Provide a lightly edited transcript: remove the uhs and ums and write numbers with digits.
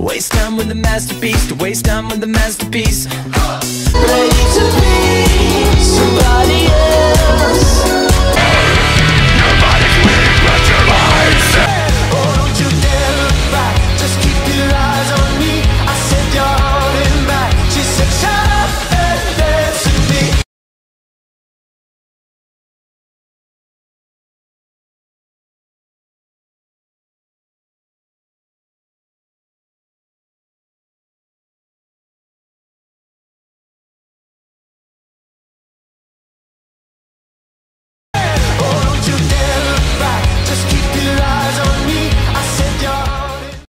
Waste time with the masterpiece, to waste time with the masterpiece. Ready to be somebody else.